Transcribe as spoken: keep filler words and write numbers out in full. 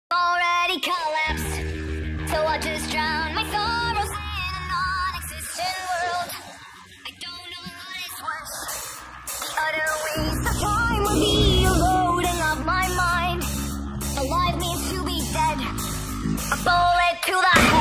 already collapsed, so I just drown my sorrows in a non-existent world. I don't know what is worse. The utter waste of time will be a loading of my mind. Alive means to be dead. A bullet to the head.